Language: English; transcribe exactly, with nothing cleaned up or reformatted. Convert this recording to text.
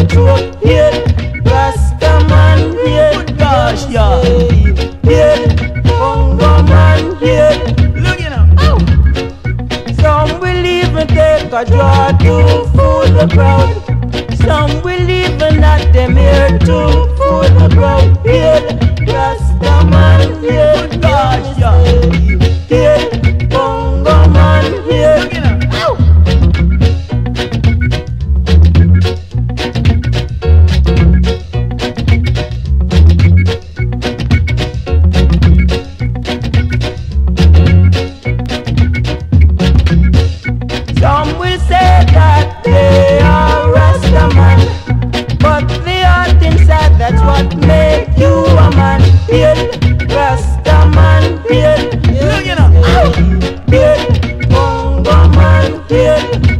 throat. Hail, Rastaman, hail, gosh, yeah. Hail, Bongo man, hail. Look you know. Oh. Some will even take a draw to fool the crowd. Some will even at them here to fool the crowd. Hail, Rastaman, hail, gosh, yeah. Hail, Bongo man, hail. Look you know. Oh. Some will say that they are Rastaman, but the heart inside, that's what make you a man. Hail, Rastaman, hail, hail, you know, hail, Bongo man, hail.